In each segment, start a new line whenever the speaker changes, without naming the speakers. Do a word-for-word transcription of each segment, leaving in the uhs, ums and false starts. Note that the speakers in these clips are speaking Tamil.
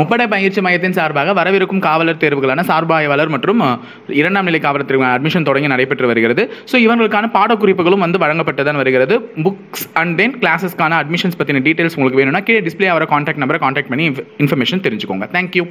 முப்படை பயிற்சி மையத்தின் சார்பாக வரவிருக்கும் காவலர் தேர்வுகளான சார்பாய்வாளர் மற்றும் இரண்டாம் நிலை காவலர் தேர்வு அட்மிஷன் தொடங்கி நடைபெற்று வருகிறது. ஸோ இவங்களுக்கான பாடக்குறிப்புகளும் வந்து வழங்கப்பட்டுதான் வருகிறது. புக்ஸ் அண்ட் தென் கிளாஸஸ்க்கான அட்மிஷன்ஸ் பற்றின டீட்டெயில்ஸ் உங்களுக்கு வேணும்னா கீழே டிஸ்பிளே ஆகிற கான்டாக்ட் நம்பரை கான்டாக்ட் பண்ணி இன்ஃபர்மேஷன் தெரிஞ்சுக்கோங்க. Thank you.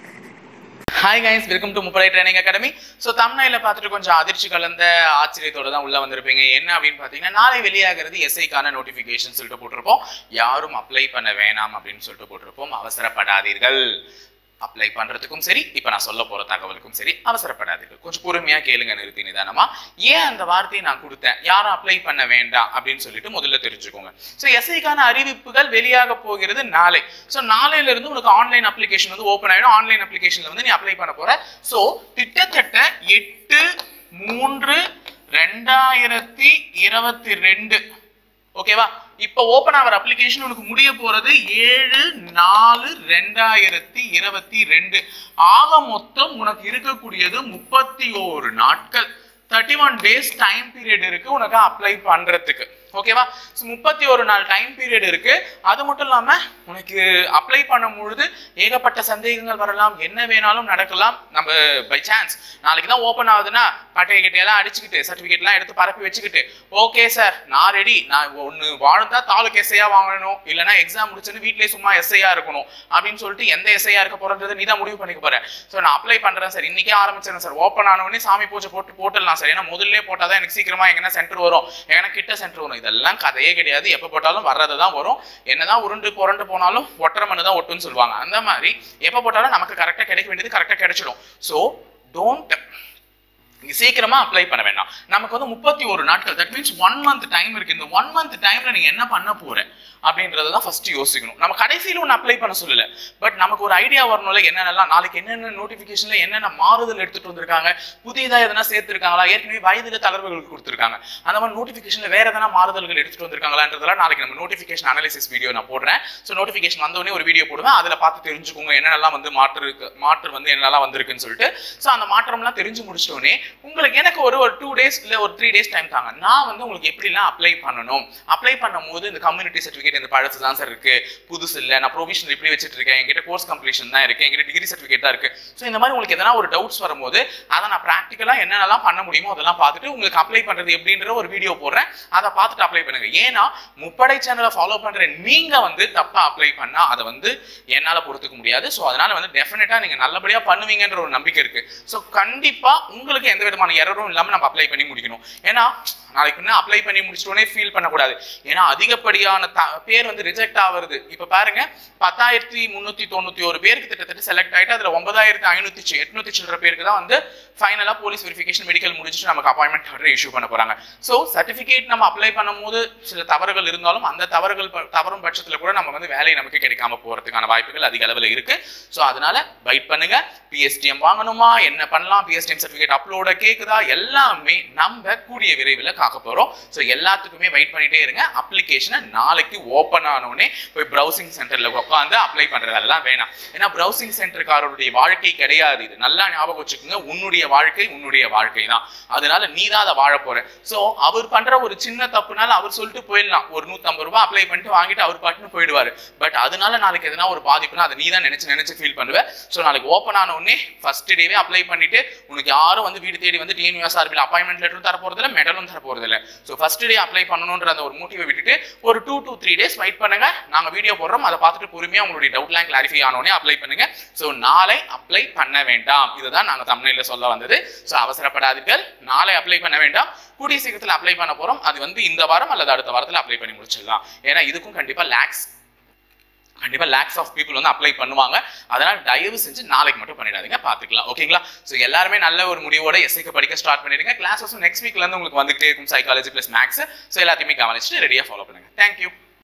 Hi guys, welcome to Muppadai training academy. So தமிழ்நாட்டில் பார்த்துட்டு கொஞ்சம் அதிர்ச்சி கலந்த ஆச்சரியத்தோடு தான் உள்ள வந்திருப்பீங்க. என்ன அப்படின்னு பார்த்தீங்கன்னா, நாளை வெளியாகிறது எஸ்ஐக்கான நோட்டிஃபிகேஷன் சொல்லிட்டு போட்டிருப்போம். யாரும் அப்ளை பண்ண வேணாம் அப்படின்னு சொல்லிட்டு போட்டிருப்போம். அவசரப்படாதீர்கள். அப்ளை பண்றதுக்கும் சரி, இப்போ நான் சொல்ல போற தகவலுக்கும் சரி அவசரப்படாதீர்கள். கொஞ்சம் பொறுமையா கேளுங்க, நிறுத்தி நிதானமா. ஏன் அந்த வார்த்தையை நான் கொடுத்தேன், யாரும் அப்ளை பண்ண வேண்டாம் அப்படின்னு சொல்லிட்டு முதல்ல தெரிஞ்சுக்கோங்க. ஸோ எஸ்ஐக்கான அறிவிப்புகள் வெளியாக போகிறது நாளை. ஸோ நாளையில இருந்து உங்களுக்கு ஆன்லைன் அப்ளிகேஷன் வந்து ஓப்பன் ஆயிடும். ஆன்லைன் அப்ளிகேஷன்ல வந்து நீ அப்ளை பண்ண போற. ஸோ கிட்டத்தட்ட எட்டு மூன்று ரெண்டாயிரத்தி இருபத்தி ரெண்டு ஓகேவா? இப்ப ஓபன் ஆகிற அப்ளிகேஷன் உனக்கு முடிய போறது ஏழு நாலு ரெண்டாயிரத்தி இருபத்தி ரெண்டு. ஆக மொத்தம் உனக்கு இருக்கக்கூடியது முப்பத்தி ஓரு நாட்கள். Thirty one days time period இருக்கு உனக்கு அப்ளை பண்றதுக்கு. ஓகேவா? முப்பத்தி ஒரு நாள் டைம் பீரியட் இருக்கு. அது மட்டும் இல்லாம உனக்கு அப்ளை பண்ணும் பொழுது ஏகப்பட்ட சந்தேகங்கள் வரலாம், என்ன வேணாலும் நடக்கலாம். நம்ம பை சான்ஸ் நாளைக்கு தான் ஓப்பன் ஆகுதுன்னா பட்டைய கிட்டையெல்லாம் அடிச்சுக்கிட்டு சர்டிபிகேட்லாம் எடுத்து பரப்பி வச்சுக்கிட்டு, ஓகே சார் நான் ரெடி, நான் ஒன்று வாழ்ந்தா தாலுக்கு எஸ்ஐயா வாங்கணும், இல்லைன்னா எக்ஸாம் முடிச்சுன்னு வீட்லேயே சும்மா எஸ்ஐயா இருக்கணும் அப்படின்னு சொல்லிட்டு எந்த எஸ்ஐயா இருக்க போறதை நீ தான் முடிவு பண்ணிக்க போற. ஸோ நான் அப்ளை பண்றேன் சார், இன்னைக்கே ஆரம்பிச்சிடறேன் சார், ஓப்பன் ஆனவொடனே சாமி பூஜை போட்டு போட்டுடலாம் சார், ஏன்னா முதல்ல போட்டாதான் எனக்கு சீக்கிரமா எங்கன்னா சென்டர் வரும், எங்கன்னா கிட்ட சென்டர் வரும். இதெல்லாம் கதையே கிடையாது. எப்ப போட்டாலும் வர்றதுதான் வரும். என்னதான் உருண்டு புரண்டு போனாலும் ஒட்டரை மண்ணு தான் ஒட்டுன்னு சொல்லுவாங்க. அந்த மாதிரி எப்ப போட்டாலும் நமக்கு கரெக்டா கிடைக்க வேண்டியது கரெக்டா கிடைச்சிடும். சோ டோன்ட் சீக்கிரமா அப்ளை பண்ண வேண்டாம். நமக்கு வந்து முப்பத்தி ஒரு நாட்கள், that means one month time இருக்கு. இந்த ஒன் மந்த் டைம்ல நீங்க என்ன பண்ண போற அப்படின்றதான் ஃபர்ஸ்ட் யோசிக்கணும். நம்ம கடைசியில ஒன்று அப்ளை பண்ண சொல்லல, பட் நமக்கு ஒரு ஐடியா வரணும்ல, என்னென்னலாம் நாளைக்கு என்னென்ன நோட்டிபிகேஷன்ல என்னென்ன மாறுதல் எடுத்துட்டு வந்திருக்காங்க, புதியதா எதனா சேர்த்திருக்காங்களா, ஏற்கனவே வயதுல தளர்வுகள் கொடுத்துருக்காங்க, அந்த மாதிரி நோட்டிபிகேஷன்ல வேற எதனா மாறுதல்கள் எடுத்துட்டு வந்திருக்காங்களான்றதெல்லாம் நாளைக்கு நம்ம நோட்டிபிகேஷன் அனாலிசிஸ் வீடியோ நான் போடுறேன். ஸோ நோட்டிபிகேஷன் வந்தோடனே ஒரு வீடியோ போடுவேன், அதில் பார்த்து தெரிஞ்சுக்கோங்க என்னென்னலாம் வந்து மாற்று மாற்று வந்து என்னெல்லாம் வந்திருக்குன்னு சொல்லிட்டு. ஸோ அந்த மாற்றம்லாம் தெரிஞ்சு முடிச்சிட்டோன்னே உங்களுக்கு எனக்கு ஒரு ஒரு டூ டேஸ் இல்லை ஒரு த்ரீ டேஸ் டைம் தாங்க. நான் வந்து உங்களுக்கு எப்படிலாம் அப்ளை பண்ணணும், அப்ளை பண்ணும் போது இந்த கம்யூனிட்டி சர்டிஃபிகேட் இந்த பழசு தான் சார் இருக்கு, புதுசு இல்லை, நான் ப்ரொவிஷனல் இப்படி வச்சுட்டு இருக்கேன், என்கிட்ட கோர்ஸ் கம்ப்ளீஷன் தான் இருக்கு, என்கிட்ட டிகிரி சர்டிஃபிகேட் தான் இருக்கு. ஸோ இந்த மாதிரி உங்களுக்கு எதனா ஒரு டவுட்ஸ் வரும்போது அதை நான் ப்ராக்டிக்கலாக என்னென்னலாம் பண்ண முடியுமோ அதெல்லாம் பார்த்துட்டு உங்களுக்கு அப்ளை பண்ணுறது எப்படின்ற ஒரு வீடியோ போடுறேன். அதை பார்த்துட்டு அப்ளை பண்ணுங்க. ஏன்னா முப்படை சேனலை ஃபாலோ பண்ற நீங்க வந்து தப்பா அப்ளை பண்ணா அதை வந்து என்னால் பொறுத்துக்க முடியாது. ஸோ அதனால வந்து டெஃபினட்டா நீங்க நல்லபடியா பண்ணுவீங்கன்ற ஒரு நம்பிக்கை இருக்கு. ஸோ கண்டிப்பா உங்களுக்கு எந்த விதமான எரரும் இல்லாம நம்ம அப்ளை பண்ணி முடிக்கணும். ஏன்னா நாளைக்கு முன்ன அப்ளை பண்ணி முடிச்சிட்டோனே ஃபீல் பண்ணக்கூடாது. ஏன்னா அதிகப்படியான பேர் வந்து ரிஜெக்ட் ஆகுறது. இப்ப பாருங்க, பத்தாயிரத்தி முன்னூத்தி தொண்ணூத்தி ஒரு பேருக்கு கிட்டத்தட்ட செலக்ட் ஆயிட்டு அதுல ஒன்பதாயிரத்தி ஐநூத்தி எட்நூத்தி சில்லற பேருக்கு தான் வந்து ஃபைனலா போலீஸ் வெரிஃபிகேஷன் மெடிக்கல் முடிச்சுட்டு நமக்கு அப்பாயின்மெண்ட் ஆர்டர் இஷ்யூ பண்ண போறாங்க. ஸோ சர்டிபிகேட் நம்ம அப்ளை பண்ணும்போது சில தவறுகள் இருந்தாலும் அந்த தவறுகள் தவறும் பட்சத்துல கூட நம்ம வந்து வேலை நமக்கு கிடைக்காம போறதுக்கான வாய்ப்புகள் அதிக அளவில் இருக்கு. ஸோ அதனால வெயிட் பண்ணுங்க. பிஎஸ்டிஎம் வாங்கணுமா, என்ன பண்ணலாம், பிஎஸ்டிஎம் சர்டிபிகேட் அப்லோட கேக்குதா, எல்லாமே நம்ம கூடிய விரைவில் காக்க போறோம். ஸோ எல்லாத்துக்குமே வெயிட் பண்ணிட்டே இருங்க. அப்ளிகேஷனை நாளைக்கு ஓப்பன் ஆனோடனே போய் ப்ரௌசிங் சென்டர்ல உட்காந்து அப்ளை பண்றதெல்லாம் வேணாம். ஏன்னா ப்ரௌசிங் சென்டர்காரருடைய வாழ்க்கை கிடையாது இது. நல்லா ஞாபகம் வச்சுக்கோங்க, உன்னுடைய வாழ்க்கை உன்னுடைய வாழ்க்கை தான். அதனால நீ தான் அதை வாழ போற. ஸோ அவர் பண்ற ஒரு சின்ன தப்புனால அவர் சொல்லிட்டு போயிடலாம், ஒரு நூத்தி ஐம்பது ரூபாய் அப்ளை பண்ணிட்டு வாங்கிட்டு அவர் பாட்டுன்னு போயிடுவாரு. பட் அதனால நாளைக்கு எதனா ஒரு பாதிப்புனா அதை நீ தான் நினைச்சு நினைச்சு ஃபீல் பண்ணுவ. ஸோ நாளைக்கு ஓப்பன் ஆன உடனே ஃபர்ஸ்ட் டேவே அப்ளை பண்ணிட்டு உனக்கு யாரும் வந்து வீடு தேடி வந்து டிஎன்யூஎஸ்ஆர்பியில் அப்பாயின்மெண்ட் லெட்டரும் தர போறதில்ல, மெடலும் தர போறதில்ல. ஸோ ஃபர்ஸ்ட் டே அப்ளை பண்ணணுன்ற அந்த ஒரு மோட்டிவை விட்டுட்டு ஒரு two two three days wait பண்ணுங்க. நாங்கள் வீடியோ போடுறோம், அதை பார்த்துட்டு பொறுமையா உங்களுடைய டவுட்லாம் கிளாரிஃபை ஆனோடனே அப்ளை பண்ணுங்க. ஸோ நாளை அப்ளை பண்ண வேண்டாம், இதுதான் நாங்கள் தமிழில் சொல்ல வந்தது. ஸோ அவசரப்படாதீர்கள், நாளை அப்ளை பண்ண வேண்டாம். கூடிய சீக்கிரத்தில் அப்ளை பண்ண போறோம். அது வந்து இந்த வாரம் அல்லது அடுத்த வாரத்தில் அப்ளை பண்ணி முடிச்சிடலாம். ஏன்னா இதுக்கும் கண்டிப்பா லேக்ஸ் கண்டிப்பா லேக்ஸ் ஆஃப் பீப்புள் வந்து அப்ளை பண்ணுவாங்க. அதனால தயவு செஞ்சு நாளைக்கு மட்டும் பண்ணிடாதீங்க, பாத்துக்கலாம். ஓகேங்களா? ஸோ எல்லாருமே நல்ல ஒரு முடிவோட எஸ்ஐக்கு படிக்க ஸ்டார்ட் பண்ணிடுங்க. கிளாஸஸும் நெக்ஸ்ட் வீக்ல இருந்து உங்களுக்கு வந்துகிட்டே இருக்கும், சைக்காலஜி பிளஸ் மேக்ஸ். ஸோ எல்லாத்தையுமே கவனிச்சுட்டு ரெடியா ஃபாலோ பண்ணுங்க. தேங்க்யூ.